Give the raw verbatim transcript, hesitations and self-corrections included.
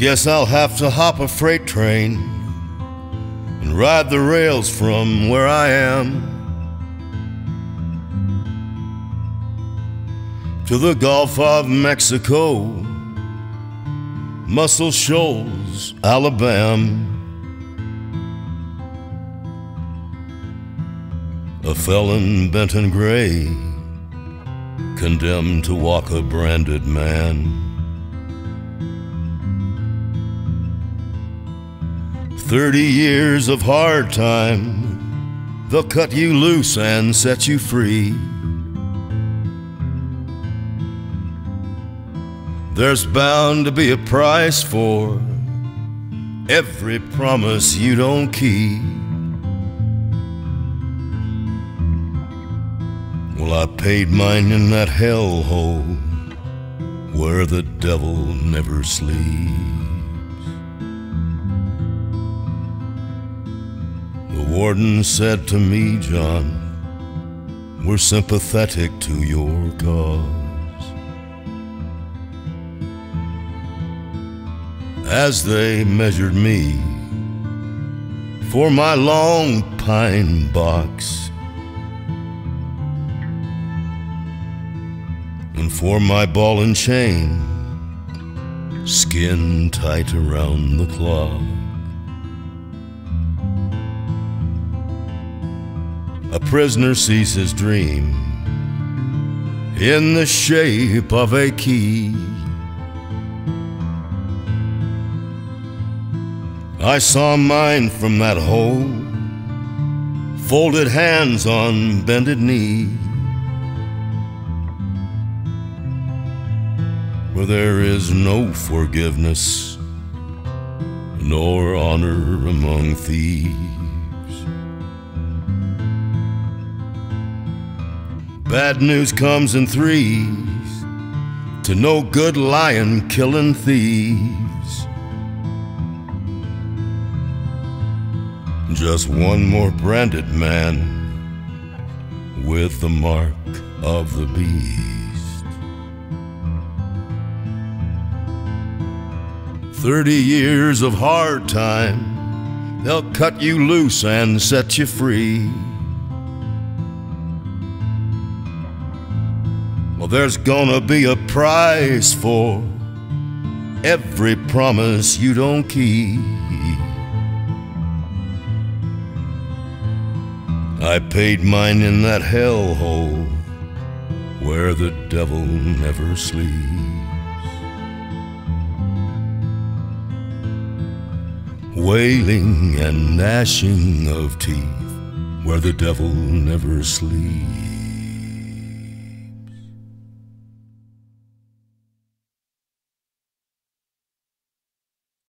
Guess I'll have to hop a freight train and ride the rails from where I am to the Gulf of Mexico, Muscle Shoals, Alabama. A felon bent and gray, condemned to walk a branded man. Thirty years of hard time, they'll cut you loose and set you free. There's bound to be a price for every promise you don't keep. Well, I paid mine in that hellhole where the devil never sleeps. The warden said to me, "John, we're sympathetic to your cause." As they measured me for my long pine box and for my ball and chain, skin tight around the clock, a prisoner sees his dream in the shape of a key. I saw mine from that hole, folded hands on bended knee, where there is no forgiveness nor honor among thieves. Bad news comes in threes to no good lion killing thieves. Just one more branded man with the mark of the beast. Thirty years of hard time, they'll cut you loose and set you free. Well, there's gonna be a price for every promise you don't keep. I paid mine in that hellhole where the devil never sleeps. Wailing and gnashing of teeth where the devil never sleeps.